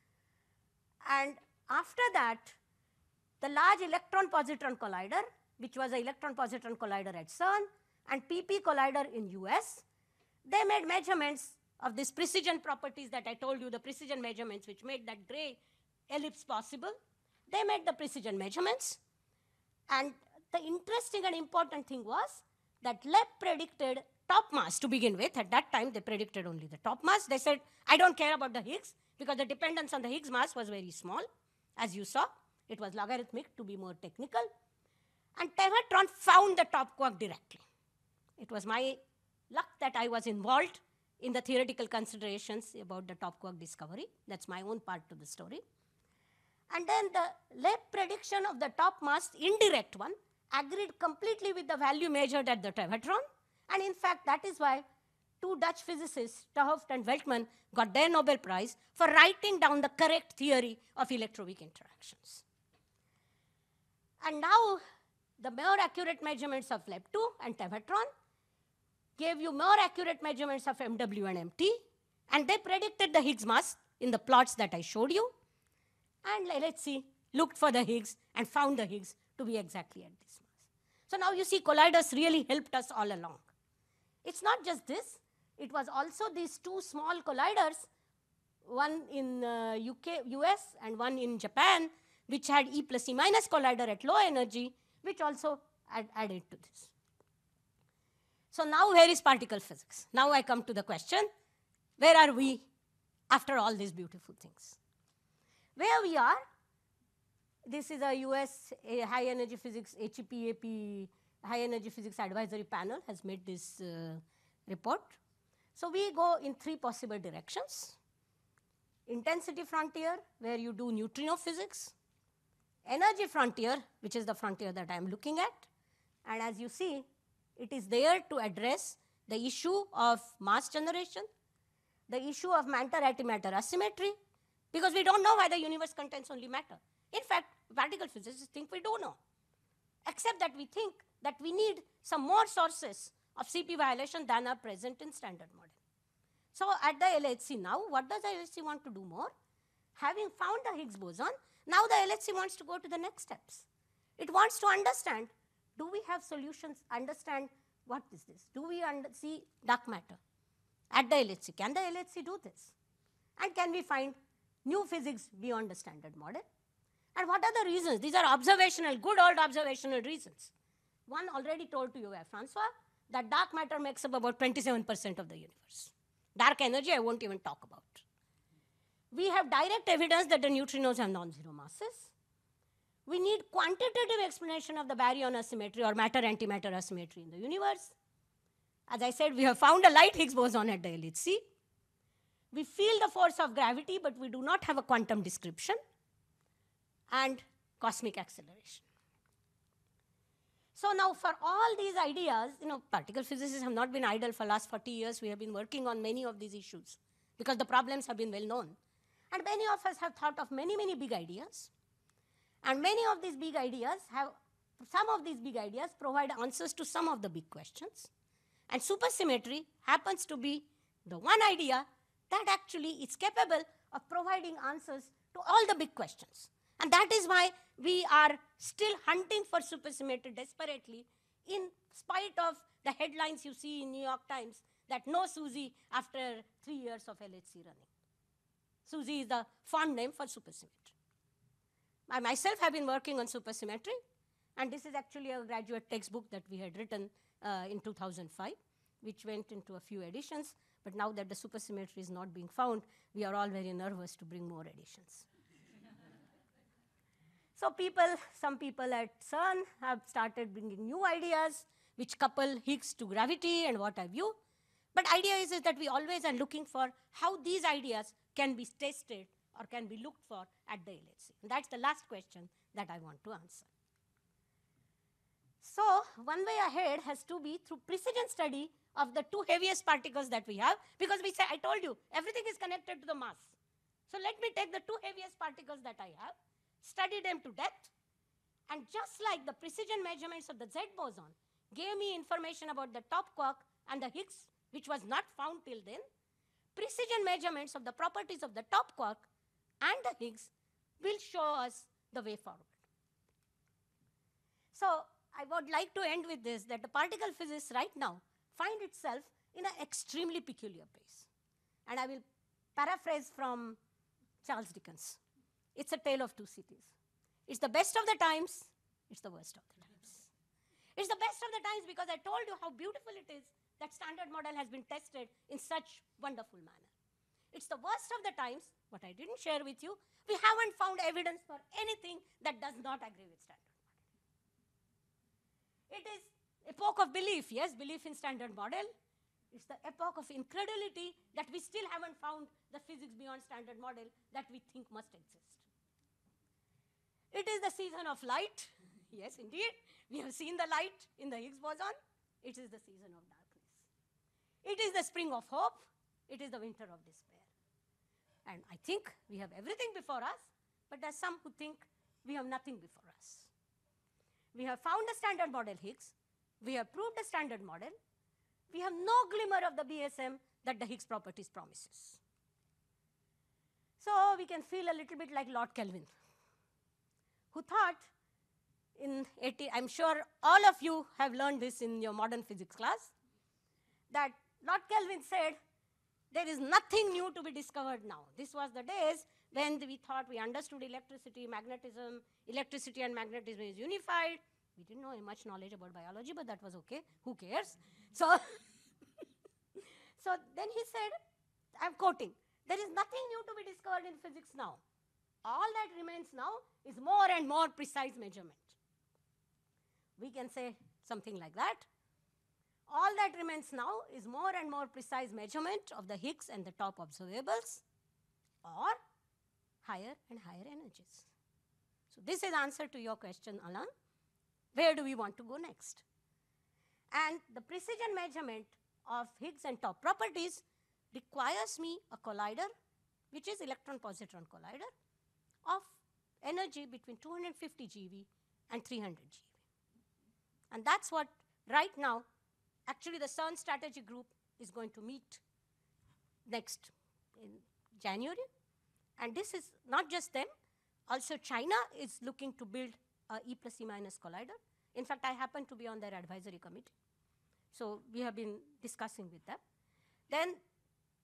And after that, the Large Electron Positron Collider, which was an electron positron collider at CERN, and P P collider in U S, they made measurements of these precision properties that I told you, the precision measurements which made that gray ellipse possible. They made the precision measurements. And the interesting and important thing was that L E P predicted top mass to begin with. At that time, they predicted only the top mass. They said, I don't care about the Higgs, because the dependence on the Higgs mass was very small. As you saw, it was logarithmic to be more technical. And Tevatron found the top quark directly. It was my luck that I was involved in the theoretical considerations about the top quark discovery. That's my own part to the story. And then the L E P prediction of the top mass, indirect one, agreed completely with the value measured at the Tevatron. And in fact, that is why two Dutch physicists, T Hooft and Veltman, got their Nobel Prize for writing down the correct theory of electroweak interactions. And now, the more accurate measurements of L E P two and Tevatron gave you more accurate measurements of M W and M T, and they predicted the Higgs mass in the plots that I showed you. And L H C looked for the Higgs and found the Higgs to be exactly at this mass. So now you see colliders really helped us all along. It's not just this, it was also these two small colliders, one in uh, U K, U S and one in Japan, which had E plus E minus collider at low energy, which also add, added to this. So now where is particle physics? Now I come to the question, where are we after all these beautiful things? Where we are, this is a U S a high energy physics, H E P A P, high energy physics advisory panel has made this uh, report. So we go in three possible directions. Intensity frontier, where you do neutrino physics. Energy frontier, which is the frontier that I am looking at. And as you see, it is there to address the issue of mass generation, the issue of matter-antimatter asymmetry, because we don't know why the universe contains only matter. In fact, particle physicists think we don't know, except that we think that we need some more sources of C P violation than are present in standard model. So at the L H C now, what does the L H C want to do more? Having found the Higgs boson, now the L H C wants to go to the next steps. It wants to understand, do we have solutions, understand what is this? Do we see dark matter at the L H C? Can the L H C do this? And can we find new physics beyond the standard model. And what are the reasons? These are observational, good old observational reasons. One already told to you by Francois, that dark matter makes up about twenty-seven percent of the universe. Dark energy I won't even talk about. We have direct evidence that the neutrinos have non-zero masses. We need quantitative explanation of the baryon asymmetry or matter-antimatter asymmetry in the universe. As I said, we have found a light Higgs boson at the L H C. We feel the force of gravity, but we do not have a quantum description. And cosmic acceleration. So now for all these ideas, you know, particle physicists have not been idle for the last forty years. We have been working on many of these issues because the problems have been well known. And many of us have thought of many, many big ideas. And many of these big ideas have, some of these big ideas provide answers to some of the big questions. And supersymmetry happens to be the one idea that actually is capable of providing answers to all the big questions. And that is why we are still hunting for supersymmetry desperately, in spite of the headlines you see in New York Times that no SUSY after three years of L H C running. SUSY is the font name for supersymmetry. I myself have been working on supersymmetry, and this is actually a graduate textbook that we had written uh, in two thousand five, which went into a few editions. But now that the supersymmetry is not being found, we are all very nervous to bring more editions. So people, some people at CERN have started bringing new ideas which couple Higgs to gravity and what have you. But idea is, is that we always are looking for how these ideas can be tested or can be looked for at the L H C. And that's the last question that I want to answer. So one way ahead has to be through precision study of the two heaviest particles that we have, because we say, I told you, everything is connected to the mass. So let me take the two heaviest particles that I have, study them to death, and just like the precision measurements of the Z boson gave me information about the top quark and the Higgs, which was not found till then, precision measurements of the properties of the top quark and the Higgs will show us the way forward. So I would like to end with this, that the particle physics right now find itself in an extremely peculiar place. And I will paraphrase from Charles Dickens. It's a tale of two cities. It's the best of the times, it's the worst of the times. It's the best of the times because I told you how beautiful it is that standard model has been tested in such wonderful manner. It's the worst of the times, what I didn't share with you, we haven't found evidence for anything that does not agree with standard model. It is epoch of belief, yes, belief in standard model. It's the epoch of incredulity that we still haven't found the physics beyond standard model that we think must exist. It is the season of light. Yes, indeed. We have seen the light in the Higgs boson. It is the season of darkness. It is the spring of hope. It is the winter of despair. And I think we have everything before us, but there are some who think we have nothing before us. We have found the standard model Higgs. We have proved the standard model. We have no glimmer of the B S M that the Higgs properties promises. So we can feel a little bit like Lord Kelvin, who thought in eighty, I'm sure all of you have learned this in your modern physics class, that Lord Kelvin said, there is nothing new to be discovered now. This was the days when we thought we understood electricity, magnetism, electricity and magnetism is unified. We didn't know much knowledge about biology, but that was okay. Who cares? So, so then he said, I'm quoting, there is nothing new to be discovered in physics now. All that remains now is more and more precise measurement. We can say something like that. All that remains now is more and more precise measurement of the Higgs and the top observables, or higher and higher energies. So this is answer to your question, Alan. Where do we want to go next? And the precision measurement of Higgs and top properties requires me a collider, which is electron-positron collider, of energy between two hundred fifty G eV and three hundred G eV. And that's what right now, actually the CERN strategy group is going to meet next in January. And this is not just them, also China is looking to build a E plus E minus collider. In fact, I happen to be on their advisory committee. So we have been discussing with them. Then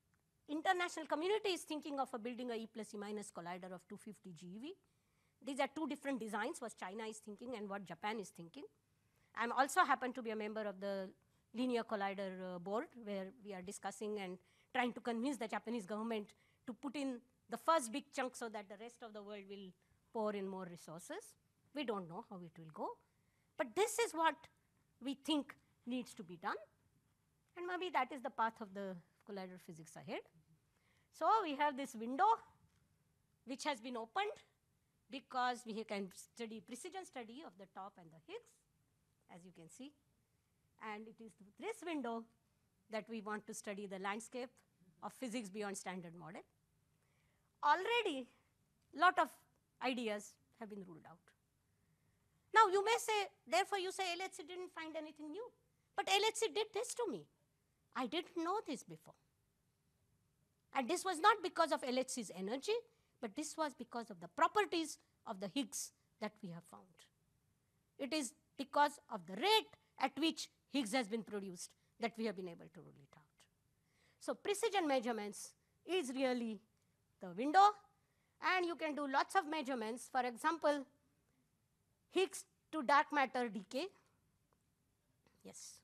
international community is thinking of a building a E plus E minus collider of two hundred fifty GeV. These are two different designs, what China is thinking and what Japan is thinking. I also happen to be a member of the Linear Collider uh, board, where we are discussing and trying to convince the Japanese government to put in the first big chunk so that the rest of the world will pour in more resources. We don't know how it will go. But this is what we think needs to be done. And maybe that is the path of the collider physics ahead. So we have this window which has been opened because we can study precision study of the top and the Higgs, as you can see. And it is this window that we want to study the landscape of physics beyond standard model. Already, a lot of ideas have been ruled out. Now, you may say, therefore, you say L H C didn't find anything new. But L H C did this to me. I didn't know this before. And this was not because of L H C's energy, but this was because of the properties of the Higgs that we have found. It is because of the rate at which Higgs has been produced that we have been able to rule it out. So precision measurements is really the window, and you can do lots of measurements. For example, Higgs to dark matter decay. Yes.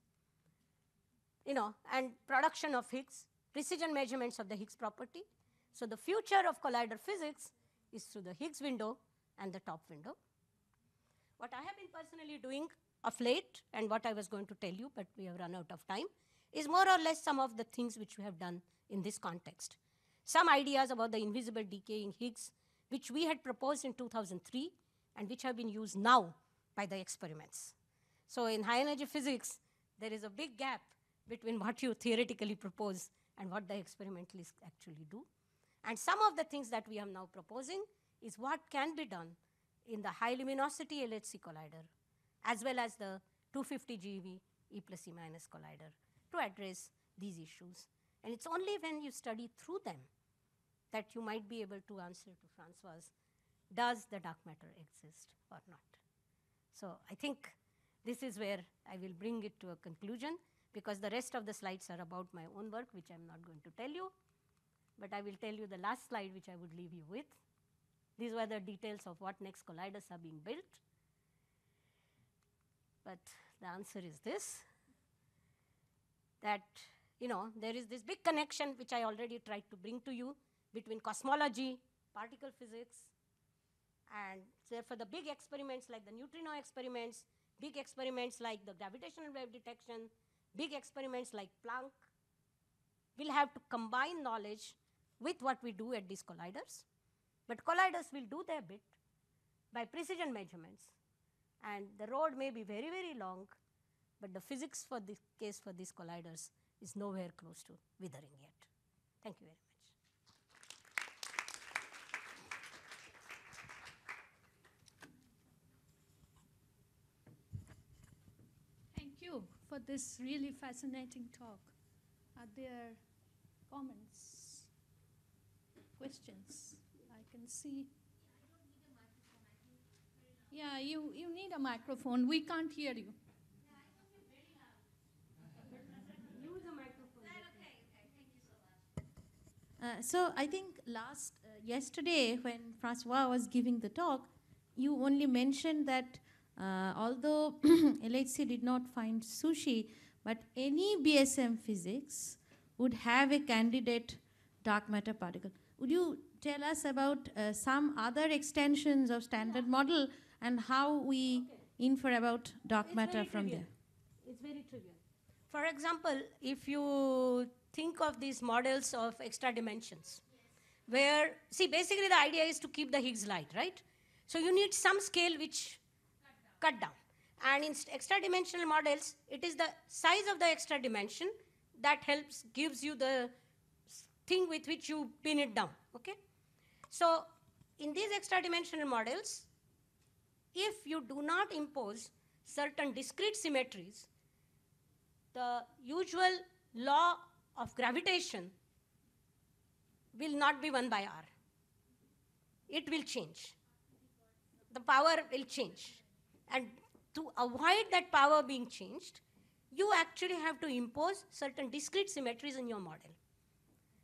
You know, and production of Higgs, precision measurements of the Higgs property. So the future of collider physics is through the Higgs window and the top window. What I have been personally doing of late, and what I was going to tell you, but we have run out of time, is more or less some of the things which we have done in this context. Some ideas about the invisible decay in Higgs, which we had proposed in two thousand three, and which have been used now by the experiments. So in high energy physics, there is a big gap between what you theoretically propose and what the experimentalists actually do. And some of the things that we are now proposing is what can be done in the high luminosity L H C collider, as well as the two hundred fifty GeV E plus E minus collider to address these issues. And it's only when you study through them that you might be able to answer to Francois, does the dark matter exist or not? So I think this is where I will bring it to a conclusion, because the rest of the slides are about my own work, which I'm not going to tell you. But I will tell you the last slide, which I would leave you with. These were the details of what next colliders are being built. But the answer is this, that you know, there is this big connection, which I already tried to bring to you, between cosmology, particle physics, and therefore the big experiments like the neutrino experiments, big experiments like the gravitational wave detection, big experiments like Planck, will have to combine knowledge with what we do at these colliders. But colliders will do their bit by precision measurements. And the road may be very, very long, but the physics for this case for these colliders is nowhere close to withering yet. Thank you very much. Thank you for this really fascinating talk. Are there comments, questions? I can see. Yeah, you, you need a microphone. We can't hear you. Use a microphone. Okay, okay, thank you so much. Uh, so I think last, uh, yesterday when Francois was giving the talk, you only mentioned that uh, although L H C did not find sushi, but any B S M physics would have a candidate dark matter particle. Would you tell us about uh, some other extensions of standard yeah. model and how we okay. infer about dark it's matter from trivial. there? It's very trivial. For example, if you think of these models of extra dimensions, yes. where, see, basically the idea is to keep the Higgs light, right? So you need some scale which cut down. Cut down. And in extra dimensional models, it is the size of the extra dimension that helps, gives you the thing with which you pin it down, okay? So in these extra dimensional models, if you do not impose certain discrete symmetries, the usual law of gravitation will not be one by R. It will change. The power will change. And to avoid that power being changed, you actually have to impose certain discrete symmetries in your model.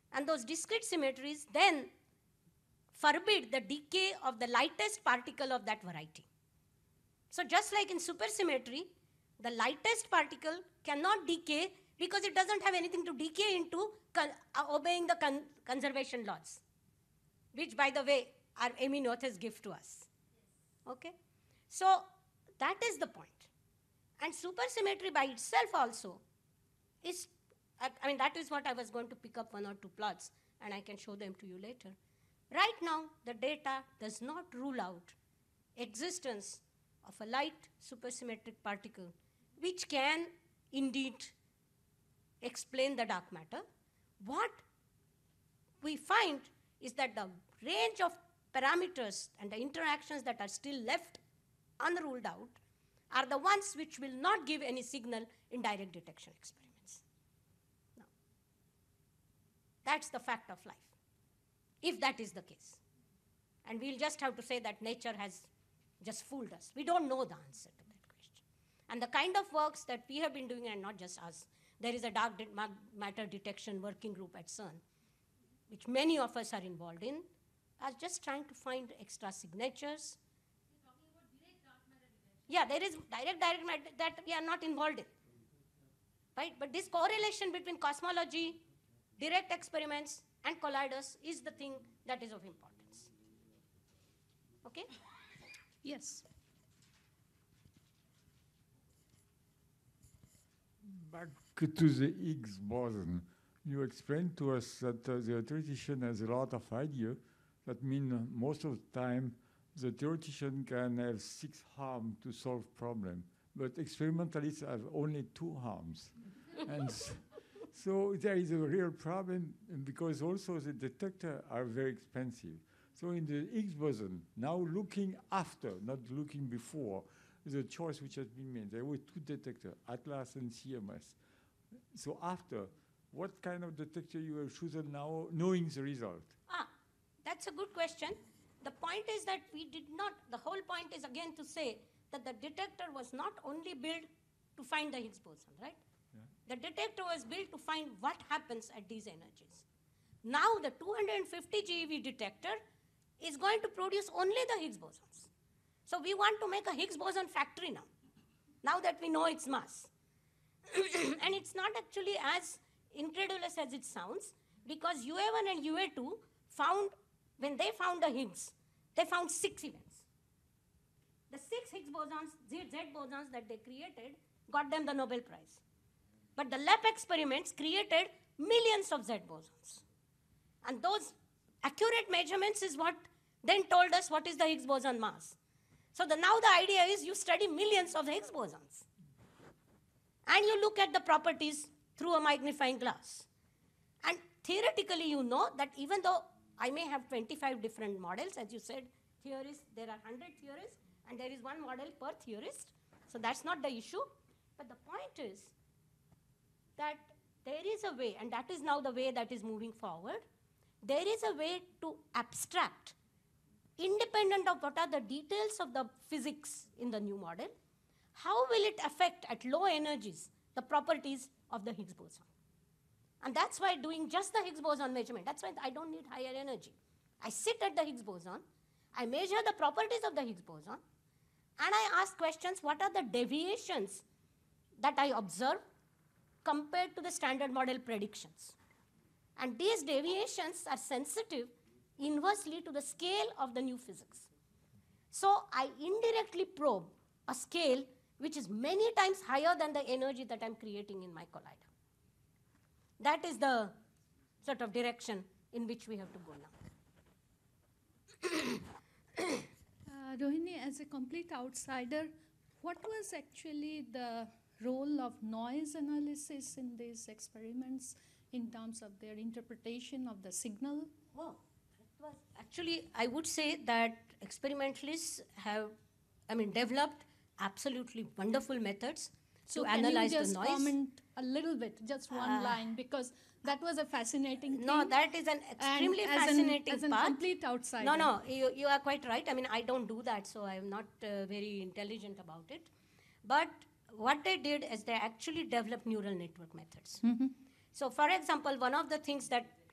And those discrete symmetries then forbid the decay of the lightest particle of that variety. So just like in supersymmetry, the lightest particle cannot decay because it doesn't have anything to decay into con uh, obeying the con conservation laws, which, by the way, our Amy Noether's gift to us. Okay? So that is the point. And supersymmetry by itself also is, I, I mean, that is what I was going to pick up one or two plots, and I can show them to you later. Right now, the data does not rule out existence of a light supersymmetric particle, which can indeed explain the dark matter. What we find is that the range of parameters and the interactions that are still left unruled out are the ones which will not give any signal in direct detection experiments. Now, that's the fact of life, if that is the case. And we'll just have to say that nature has just fooled us. We don't know the answer to that question. And the kind of works that we have been doing, and not just us, there is a dark de matter detection working group at CERN, which many of us are involved in, are just trying to find extra signatures. You're talking about direct dark matter detection. Yeah, there is direct direct matter that we are not involved in. Right? But this correlation between cosmology, direct experiments, and colliders is the thing that is of importance. Okay? Yes. Back to the Higgs boson, you explained to us that uh, the theoretician has a lot of ideas. That means uh, most of the time the theoretician can have six harms to solve problem, but experimentalists have only two harms. And s so there is a real problem, because also the detectors are very expensive. So in the Higgs boson, now looking after, not looking before, the choice which has been made. There were two detectors, Atlas and C M S. So after, what kind of detector you have chosen now, knowing the result? Ah, that's a good question. The point is that we did not, the whole point is again to say that the detector was not only built to find the Higgs boson, right? Yeah. The detector was built to find what happens at these energies. Now the two hundred fifty GeV detector is going to produce only the Higgs bosons. So we want to make a Higgs boson factory now, now that we know its mass. And it's not actually as incredulous as it sounds, because U A one and U A two found, when they found the Higgs, they found six events. The six Higgs bosons, Z bosons that they created, got them the Nobel Prize. But the L E P experiments created millions of Z bosons. And those accurate measurements is what then told us what is the Higgs boson mass. So the, now the idea is you study millions of Higgs bosons. And you look at the properties through a magnifying glass. And theoretically you know that even though I may have twenty-five different models, as you said, theorists, there are one hundred theorists, and there is one model per theorist. So that's not the issue. But the point is that there is a way, and that is now the way that is moving forward, there is a way to abstract, independent of what are the details of the physics in the new model, how will it affect at low energies the properties of the Higgs boson. And that's why doing just the Higgs boson measurement, that's why I don't need higher energy. I sit at the Higgs boson, I measure the properties of the Higgs boson, and I ask questions, what are the deviations that I observe compared to the standard model predictions? And these deviations are sensitive inversely to the scale of the new physics. So I indirectly probe a scale which is many times higher than the energy that I'm creating in my collider. That is the sort of direction in which we have to go now. Uh, Rohini, as a complete outsider, what was actually the role of noise analysis in these experiments in terms of their interpretation of the signal? Oh, that was actually, I would say that experimentalists have, I mean, developed absolutely wonderful methods So to can analyze you just the noise. comment a little bit, just one Uh, line, because that was a fascinating No, thing. that is an extremely and as fascinating an, as an path. complete outsider. No, no, you, you are quite right. I mean, I don't do that, so I'm not uh, very intelligent about it. But what they did is they actually developed neural network methods. Mm-hmm. So, for example, one of the things that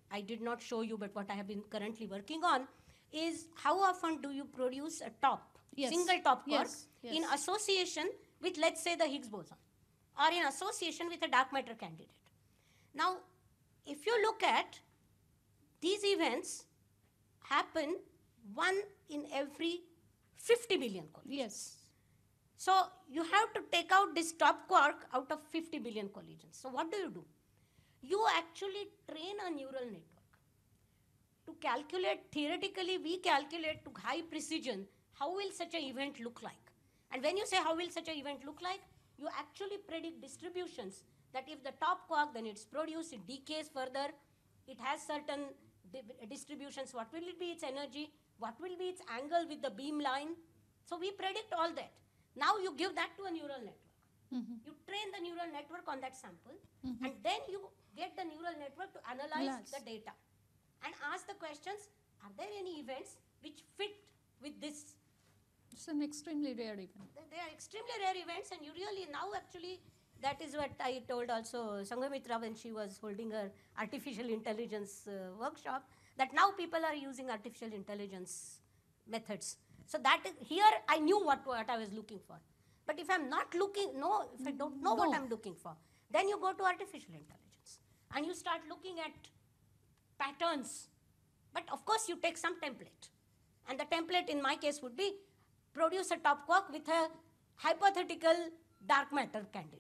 I did not show you, but what I have been currently working on is how often do you produce a top, Yes. single top quark Yes, yes. in association with, let's say, the Higgs boson, or in association with a dark matter candidate. Now, if you look at these events, happen one in every fifty billion collisions. Yes. So you have to take out this top quark out of fifty billion collisions. So what do you do? You actually train a neural network to calculate, theoretically we calculate to high precision, how will such an event look like? And when you say how will such an event look like, you actually predict distributions that if the top quark, then it's produced, it decays further, it has certain di distributions, what will it be its energy, what will be its angle with the beam line. So we predict all that. Now you give that to a neural network. Mm-hmm. You train the neural network on that sample, Mhm. and then you get the neural network to analyze Analyze. the data and ask the questions, are there any events which fit with this? It's an extremely rare event. They- They are extremely rare events, and you really now actually, that is what I told also Sanghamitra when she was holding her artificial intelligence uh, workshop, that now people are using artificial intelligence methods. So that is, here I knew what, what I was looking for. But if I'm not looking, no, if I don't know what No. I'm looking for, then you go to artificial intelligence and you start looking at patterns. But of course you take some template. And the template in my case would be produce a top quark with a hypothetical dark matter candidate.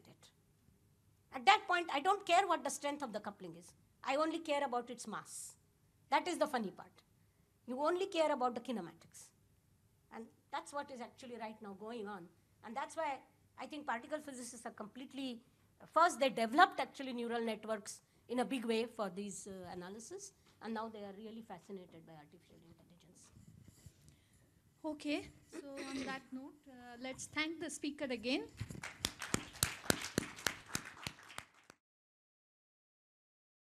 At that point, I don't care what the strength of the coupling is. I only care about its mass. That is the funny part. You only care about the kinematics. And that's what is actually right now going on. And that's why I think particle physicists are completely, first they developed actually neural networks in a big way for these uh, analysis, and now they are really fascinated by artificial intelligence. Okay, so on that note, uh, let's thank the speaker again.